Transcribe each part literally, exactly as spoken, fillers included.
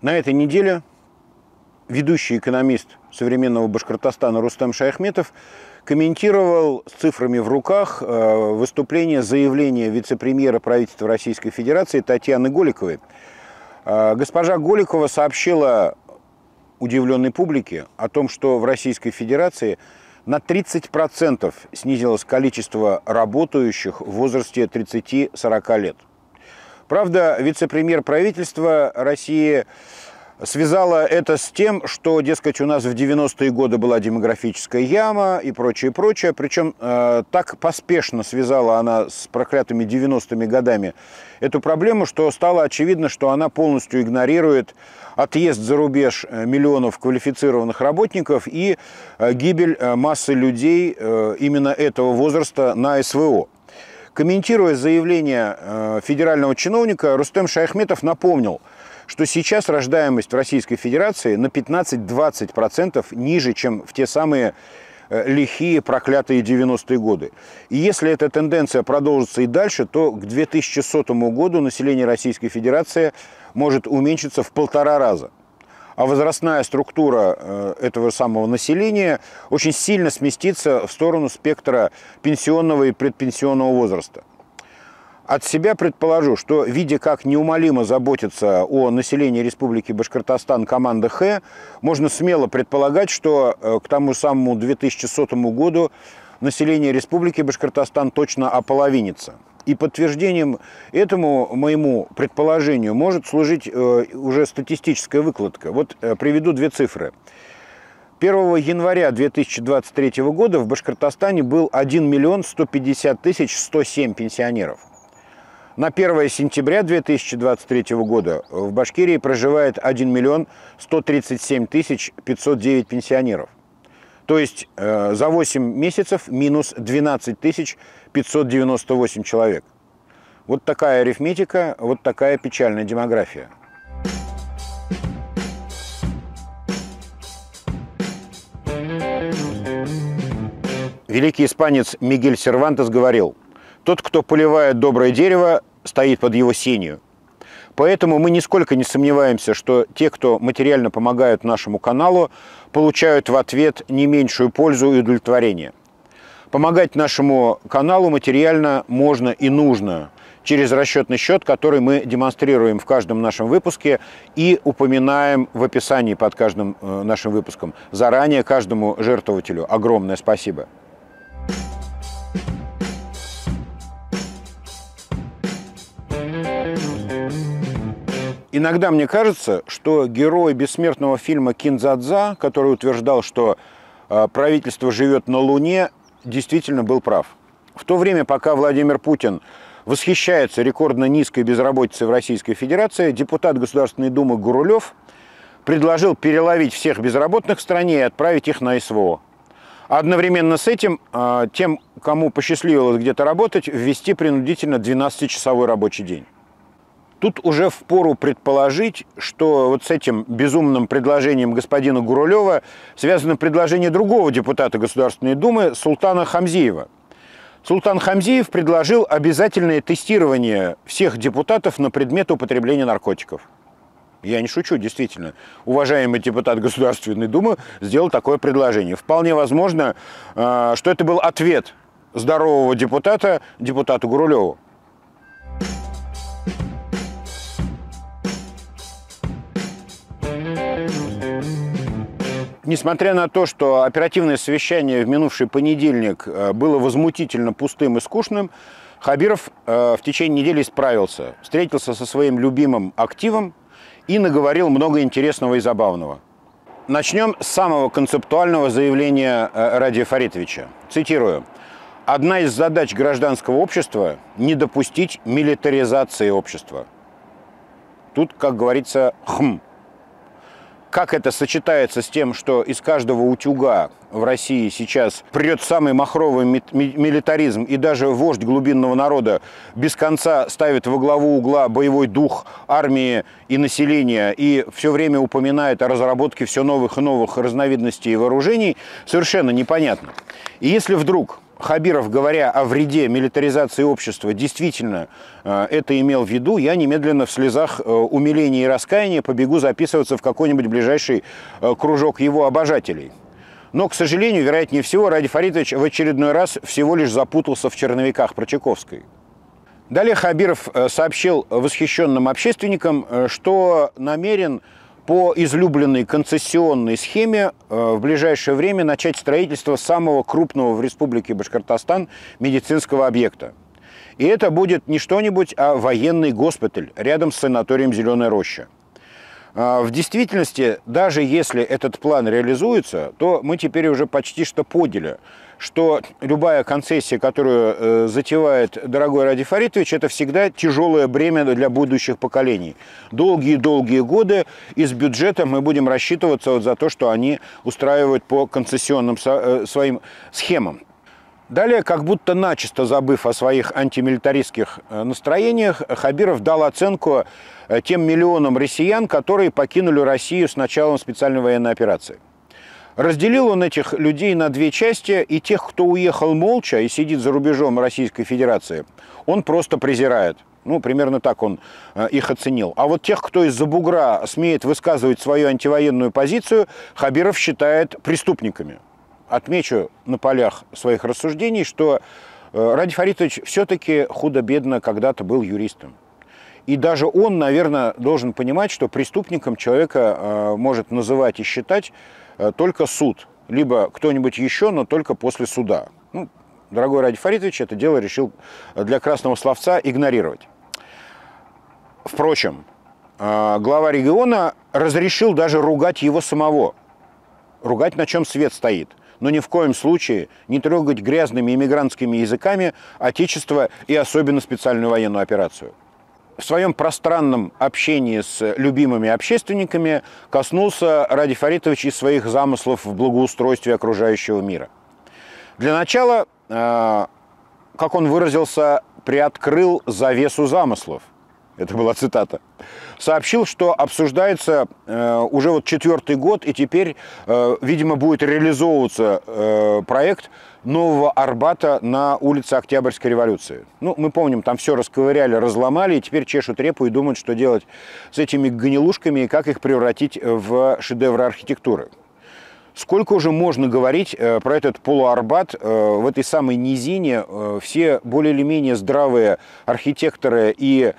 На этой неделе ведущий экономист современного Башкортостана Рустем Шаяхметов комментировал с цифрами в руках выступление, заявление вице-премьера правительства Российской Федерации Татьяны Голиковой. Госпожа Голикова сообщила удивленной публике о том, что в Российской Федерации на тридцать процентов снизилось количество работающих в возрасте тридцати-сорока лет. Правда, вице-премьер правительства России связала это с тем, что, дескать, у нас в девяностые годы была демографическая яма и прочее, прочее. Причем э, так поспешно связала она с проклятыми девяностыми годами эту проблему, что стало очевидно, что она полностью игнорирует отъезд за рубеж миллионов квалифицированных работников и э, гибель э, массы людей э, именно этого возраста на СВО. Комментируя заявление э, федерального чиновника, Рустем Шаяхметов напомнил, что сейчас рождаемость в Российской Федерации на пятнадцать-двадцать процентов ниже, чем в те самые э, лихие, проклятые девяностые годы. И если эта тенденция продолжится и дальше, то к две тысячи сотому году население Российской Федерации может уменьшиться в полтора раза. А возрастная структура э, этого самого населения очень сильно сместится в сторону спектра пенсионного и предпенсионного возраста. От себя предположу, что, видя, как неумолимо заботится о населении Республики Башкортостан команда Х, можно смело предполагать, что э, к тому самому две тысячи сотому году население Республики Башкортостан точно ополовинится. И подтверждением этому моему предположению может служить э, уже статистическая выкладка. Вот э, приведу две цифры. первого января две тысячи двадцать третьего года в Башкортостане был один миллион сто пятьдесят тысяч сто семь пенсионеров. На первое сентября две тысячи двадцать третьего года в Башкирии проживает один миллион сто тридцать семь тысяч пятьсот девять пенсионеров. То есть э, за восемь месяцев минус двенадцать тысяч пятьсот девяносто восемь человек. Вот такая арифметика, вот такая печальная демография. Великий испанец Мигель Сервантес говорил: «Тот, кто поливает доброе дерево, стоит под его сенью». Поэтому мы нисколько не сомневаемся, что те, кто материально помогают нашему каналу, получают в ответ не меньшую пользу и удовлетворение. Помогать нашему каналу материально можно и нужно через расчетный счет, который мы демонстрируем в каждом нашем выпуске и упоминаем в описании под каждым нашим выпуском. Заранее каждому жертвователю огромное спасибо. Иногда мне кажется, что герой бессмертного фильма «Кин-дза-дза», который утверждал, что э, правительство живет на Луне, действительно был прав. В то время, пока Владимир Путин восхищается рекордно низкой безработицей в Российской Федерации, депутат Государственной Думы Гурулев предложил переловить всех безработных в стране и отправить их на СВО. Одновременно с этим э, тем, кому посчастливилось где-то работать, ввести принудительно двенадцатичасовой рабочий день. Тут уже впору предположить, что вот с этим безумным предложением господина Гурулева связано предложение другого депутата Государственной Думы Султана Хамзиева. Султан Хамзиев предложил обязательное тестирование всех депутатов на предмет употребления наркотиков. Я не шучу, действительно. Уважаемый депутат Государственной Думы сделал такое предложение. Вполне возможно, что это был ответ здорового депутата депутату Гурулеву. Несмотря на то, что оперативное совещание в минувший понедельник было возмутительно пустым и скучным, Хабиров в течение недели справился, встретился со своим любимым активом и наговорил много интересного и забавного. Начнем с самого концептуального заявления Радия Фаритовича. Цитирую. «Одна из задач гражданского общества – не допустить милитаризации общества». Тут, как говорится, хм. Как это сочетается с тем, что из каждого утюга в России сейчас прет самый махровый милитаризм, и даже вождь глубинного народа без конца ставит во главу угла боевой дух армии и населения и все время упоминает о разработке все новых и новых разновидностей вооружений, совершенно непонятно. И если вдруг Хабиров, говоря о вреде милитаризации общества, действительно это имел в виду, я немедленно в слезах умиления и раскаяния побегу записываться в какой-нибудь ближайший кружок его обожателей. Но, к сожалению, вероятнее всего, Ради Фаритович в очередной раз всего лишь запутался в черновиках про Чайковской. Далее Хабиров сообщил восхищенным общественникам, что намерен по излюбленной концессионной схеме в ближайшее время начать строительство самого крупного в Республике Башкортостан медицинского объекта. И это будет не что-нибудь, а военный госпиталь рядом с санаторием «Зеленая роща». В действительности, даже если этот план реализуется, то мы теперь уже почти что поняли, что любая концессия, которую затевает дорогой Ради Фаритович, это всегда тяжелое бремя для будущих поколений. Долгие-долгие годы из бюджета мы будем рассчитываться вот за то, что они устраивают по концессионным своим схемам. Далее, как будто начисто забыв о своих антимилитаристских настроениях, Хабиров дал оценку тем миллионам россиян, которые покинули Россию с началом специальной военной операции. Разделил он этих людей на две части, и тех, кто уехал молча и сидит за рубежом Российской Федерации, он просто презирает. Ну, примерно так он их оценил. А вот тех, кто из-за бугра смеет высказывать свою антивоенную позицию, Хабиров считает преступниками. Отмечу на полях своих рассуждений, что Ради Фаритович все-таки худо-бедно когда-то был юристом. И даже он, наверное, должен понимать, что преступником человека может называть и считать только суд. Либо кто-нибудь еще, но только после суда. Ну, дорогой Ради Фаритович это дело решил для красного словца игнорировать. Впрочем, глава региона разрешил даже ругать его самого. Ругать, на чем свет стоит. Но ни в коем случае не трогать грязными иммигрантскими языками Отечество и особенно специальную военную операцию. В своем пространном общении с любимыми общественниками коснулся Ради Фаритович и своих замыслов в благоустройстве окружающего мира. Для начала, как он выразился, приоткрыл завесу замыслов. Это была цитата. Сообщил, что обсуждается э, уже вот четвертый год, и теперь, э, видимо, будет реализовываться э, проект нового Арбата на улице Октябрьской революции. Ну, мы помним, там все расковыряли, разломали, и теперь чешут репу и думают, что делать с этими гнилушками и как их превратить в шедевры архитектуры. Сколько уже можно говорить э, про этот полуарбат э, в этой самой низине? Э, все более или менее здравые архитекторы и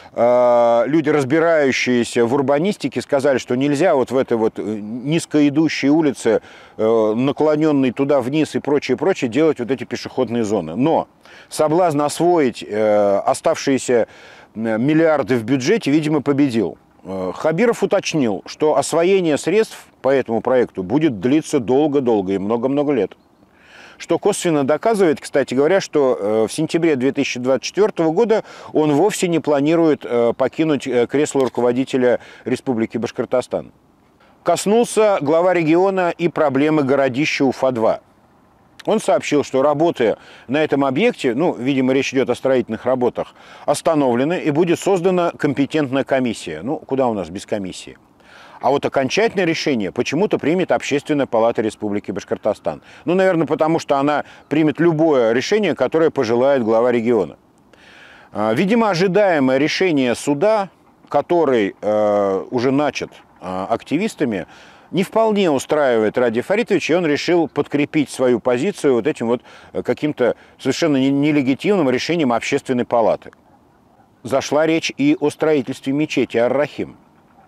люди, разбирающиеся в урбанистике, сказали, что нельзя вот в этой вот низкоидущей улице, наклоненной туда вниз и прочее, прочее, делать вот эти пешеходные зоны. Но соблазн освоить оставшиеся миллиарды в бюджете, видимо, победил. Хабиров уточнил, что освоение средств по этому проекту будет длиться долго-долго и много-много лет. Что косвенно доказывает, кстати говоря, что в сентябре две тысячи двадцать четвёртого года он вовсе не планирует покинуть кресло руководителя Республики Башкортостан. Коснулся глава региона и проблемы городища Уфа-два. Он сообщил, что работы на этом объекте, ну, видимо, речь идет о строительных работах, остановлены и будет создана компетентная комиссия. Ну, куда у нас без комиссии? А вот окончательное решение почему-то примет Общественная палата Республики Башкортостан. Ну, наверное, потому что она примет любое решение, которое пожелает глава региона. Видимо, ожидаемое решение суда, который э, уже начат э, активистами, не вполне устраивает Ради Фаритовича, и он решил подкрепить свою позицию вот этим вот каким-то совершенно нелегитимным решением Общественной палаты. Зашла речь и о строительстве мечети Ар-Рахим.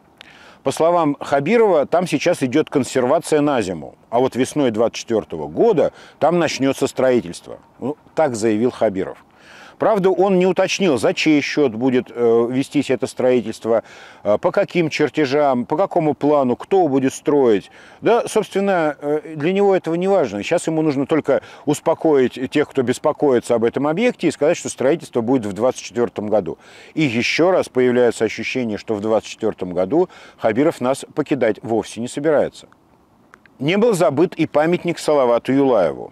По словам Хабирова, там сейчас идет консервация на зиму, а вот весной две тысячи двадцать четвёртого года там начнется строительство. Ну, так заявил Хабиров. Правда, он не уточнил, за чей счет будет э, вестись это строительство, э, по каким чертежам, по какому плану, кто будет строить. Да, собственно, э, для него этого не важно. Сейчас ему нужно только успокоить тех, кто беспокоится об этом объекте, и сказать, что строительство будет в две тысячи двадцать четвёртом году. И еще раз появляется ощущение, что в две тысячи двадцать четвёртом году Хабиров нас покидать вовсе не собирается. Не был забыт и памятник Салавату Юлаеву.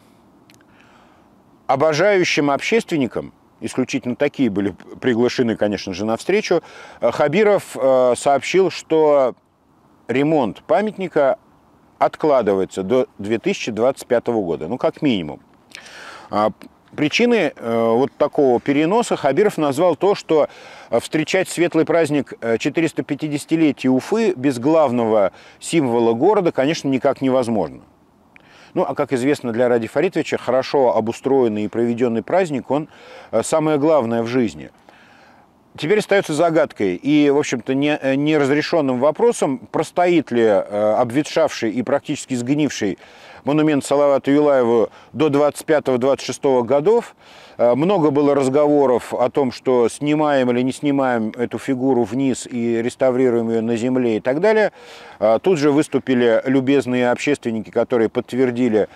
Обожающим общественникам, исключительно такие были приглашены, конечно же, на встречу, Хабиров сообщил, что ремонт памятника откладывается до две тысячи двадцать пятого года, ну, как минимум. Причиной вот такого переноса Хабиров назвал то, что встречать светлый праздник четыреста пятидесятилетия Уфы без главного символа города, конечно, никак невозможно. Ну, а как известно для Ради Фаритовича, хорошо обустроенный и проведенный праздник, он самое главное в жизни. Теперь остается загадкой и, в общем-то, неразрешенным вопросом, простоит ли обветшавший и практически сгнивший монумент Салавату Юлаеву до двадцать пятого — двадцать шестого годов. Много было разговоров о том, что снимаем или не снимаем эту фигуру вниз и реставрируем ее на земле и так далее. Тут же выступили любезные общественники, которые подтвердили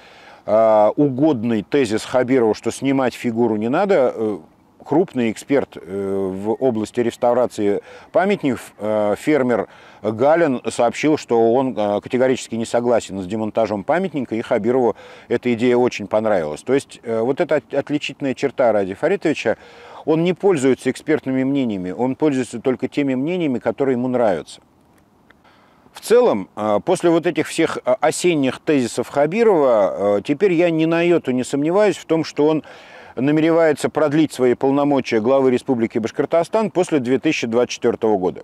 угодный тезис Хабирова, что снимать фигуру не надо. Крупный эксперт в области реставрации памятников, фермер Галин, сообщил, что он категорически не согласен с демонтажом памятника, и Хабирову эта идея очень понравилась. То есть вот эта отличительная черта Ради Фаритовича, он не пользуется экспертными мнениями, он пользуется только теми мнениями, которые ему нравятся. В целом, после вот этих всех осенних тезисов Хабирова, теперь я ни на йоту не сомневаюсь в том, что он намеревается продлить свои полномочия главы Республики Башкортостан после две тысячи двадцать четвёртого года.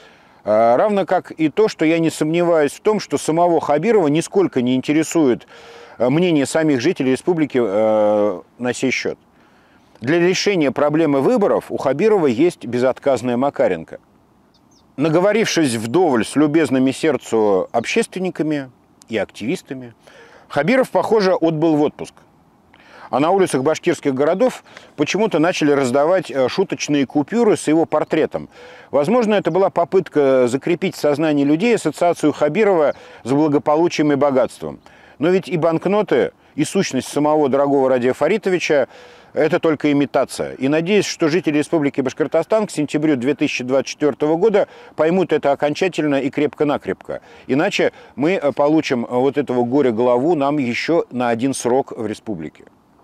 Равно как и то, что я не сомневаюсь в том, что самого Хабирова нисколько не интересует мнение самих жителей республики на сей счет. Для решения проблемы выборов у Хабирова есть безотказная Макаренко. Наговорившись вдоволь с любезными сердцу общественниками и активистами, Хабиров, похоже, отбыл в отпуск. А на улицах башкирских городов почему-то начали раздавать шуточные купюры с его портретом. Возможно, это была попытка закрепить в сознании людей ассоциацию Хабирова с благополучием и богатством. Но ведь и банкноты, и сущность самого дорогого Радия Фаритовича – это только имитация. И надеюсь, что жители Республики Башкортостан к сентябрю две тысячи двадцать четвёртого года поймут это окончательно и крепко-накрепко. Иначе мы получим вот этого горя-голову нам еще на один срок в республике.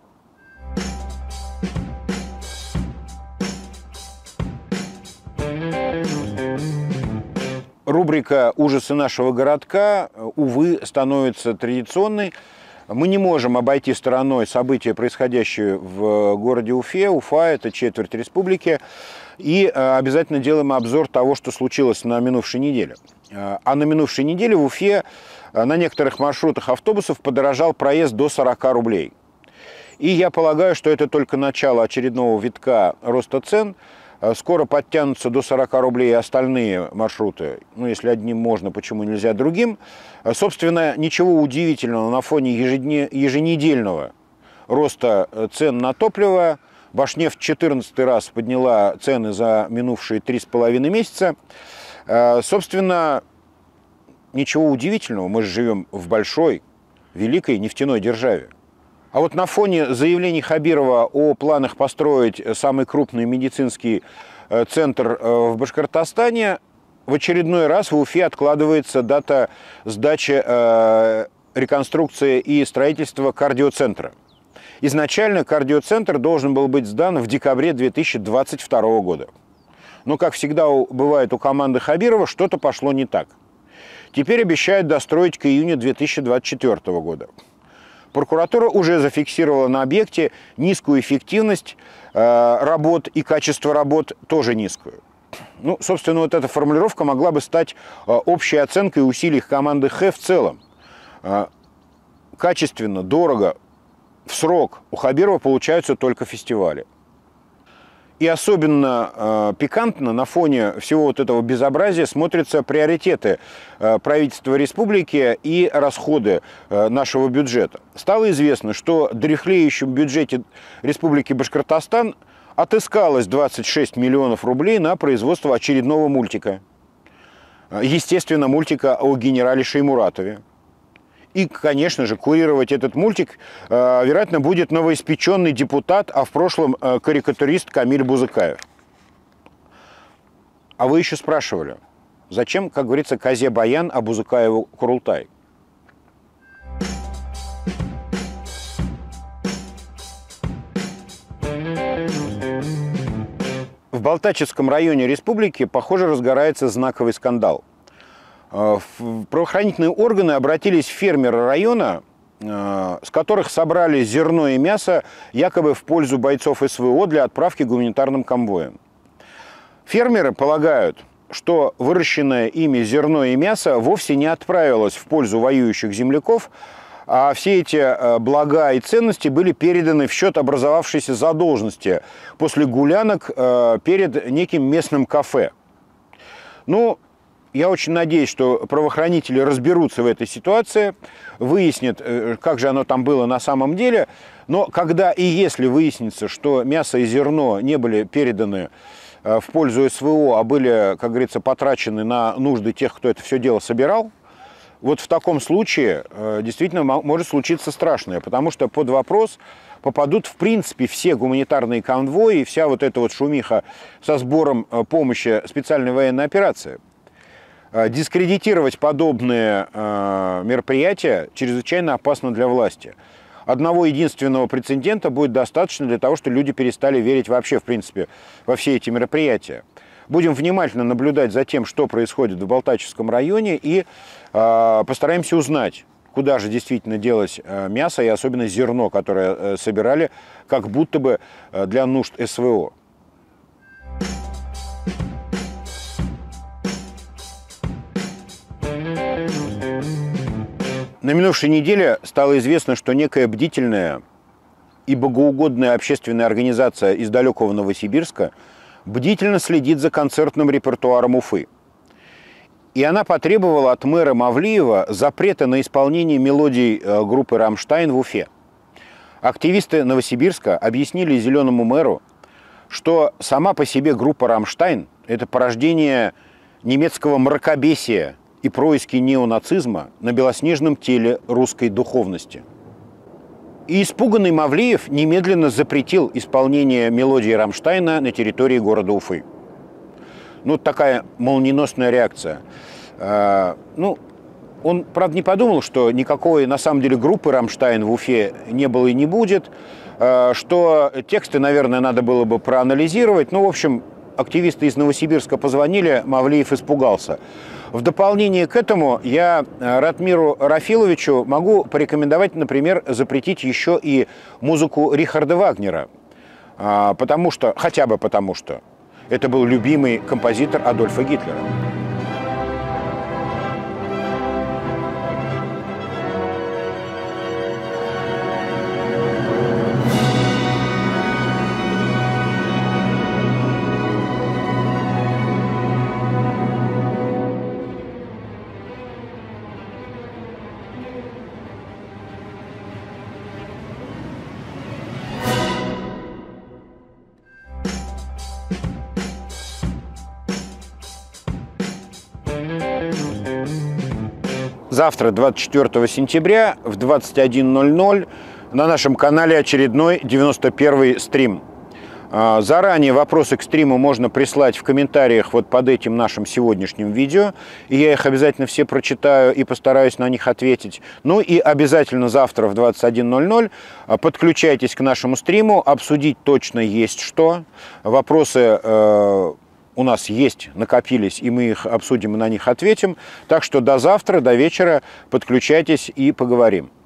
Рубрика «Ужасы нашего городка», увы, становится традиционной. Мы не можем обойти стороной события, происходящие в городе Уфе. Уфа – это четверть республики. И обязательно делаем обзор того, что случилось на минувшей неделе. А на минувшей неделе в Уфе на некоторых маршрутах автобусов подорожал проезд до сорока рублей. И я полагаю, что это только начало очередного витка роста цен. Скоро подтянутся до сорока рублей и остальные маршруты. Ну, если одним можно, почему нельзя другим? Собственно, ничего удивительного на фоне еженедельного роста цен на топливо. Башнефть в четырнадцатый раз подняла цены за минувшие три с половиной месяца. Собственно, ничего удивительного. Мы же живем в большой, великой нефтяной державе. А вот на фоне заявлений Хабирова о планах построить самый крупный медицинский центр в Башкортостане, в очередной раз в Уфе откладывается дата сдачи э, реконструкции и строительства кардиоцентра. Изначально кардиоцентр должен был быть сдан в декабре две тысячи двадцать второго года. Но, как всегда бывает у команды Хабирова, что-то пошло не так. Теперь обещают достроить к июню две тысячи двадцать четвёртого года. Прокуратура уже зафиксировала на объекте низкую эффективность э, работ и качество работ тоже низкую. Ну, собственно, вот эта формулировка могла бы стать э, общей оценкой усилий команды Х в целом. Э, качественно, дорого, в срок у Хабирова получаются только фестивали. И особенно э, пикантно на фоне всего вот этого безобразия смотрятся приоритеты э, правительства республики и расходы э, нашего бюджета. Стало известно, что в дряхлеющем бюджете Республики Башкортостан отыскалось двадцать шесть миллионов рублей на производство очередного мультика. Естественно, мультика о генерале Шеймуратове. И, конечно же, курировать этот мультик, э, вероятно, будет новоиспеченный депутат, а в прошлом э, карикатурист Камиль Бузыкаев. А вы еще спрашивали, зачем, как говорится, козе баян, а Бузыкаеву курултай? В Балтачевском районе республики, похоже, разгорается знаковый скандал. Правоохранительные органы обратились к фермеру района с которых собрали зерно и мясо якобы в пользу бойцов эс вэ о для отправки гуманитарным конвоем. Фермеры полагают, что выращенное ими зерно и мясо вовсе не отправилось в пользу воюющих земляков, а все эти блага и ценности были переданы в счет образовавшейся задолженности после гулянок перед неким местным кафе. Ну, я очень надеюсь, что правоохранители разберутся в этой ситуации, выяснят, как же оно там было на самом деле. Но когда и если выяснится, что мясо и зерно не были переданы в пользу эс вэ о, а были, как говорится, потрачены на нужды тех, кто это все дело собирал, вот в таком случае действительно может случиться страшное, потому что под вопрос попадут в принципе все гуманитарные конвои и вся вот эта вот шумиха со сбором помощи специальной военной операции. Дискредитировать подобные мероприятия чрезвычайно опасно для власти. Одного единственного прецедента будет достаточно для того, чтобы люди перестали верить вообще, в принципе, во все эти мероприятия. Будем внимательно наблюдать за тем, что происходит в Балтачевском районе, и э, постараемся узнать, куда же действительно делось э, мясо и особенно зерно, которое э, собирали как будто бы э, для нужд эс вэ о. На минувшей неделе стало известно, что некая бдительная и богоугодная общественная организация из далекого Новосибирска бдительно следит за концертным репертуаром Уфы. И она потребовала от мэра Мавлиева запрета на исполнение мелодий группы «Рамштайн» в Уфе. Активисты Новосибирска объяснили зеленому мэру, что сама по себе группа «Рамштайн» – это порождение немецкого мракобесия и происки неонацизма на белоснежном теле русской духовности. И испуганный Мавлиев немедленно запретил исполнение мелодии Рамштайна на территории города Уфы. Ну, такая молниеносная реакция. А, ну, он, правда, не подумал, что никакой, на самом деле, группы Рамштайн в Уфе не было и не будет, а, что тексты, наверное, надо было бы проанализировать. Ну, в общем, активисты из Новосибирска позвонили, Мавлиев испугался. В дополнение к этому я Ратмиру Рафиловичу могу порекомендовать, например, запретить еще и музыку Рихарда Вагнера, потому что, хотя бы потому что это был любимый композитор Адольфа Гитлера. Завтра, двадцать четвёртого сентября, в двадцать один ноль ноль на нашем канале очередной девяносто первый стрим. Заранее вопросы к стриму можно прислать в комментариях вот под этим нашим сегодняшним видео. И я их обязательно все прочитаю и постараюсь на них ответить. Ну и обязательно завтра в двадцать один ноль ноль подключайтесь к нашему стриму. Обсудить точно есть что. Вопросы э, у нас есть, накопились, и мы их обсудим и на них ответим. Так что до завтра, до вечера подключайтесь и поговорим.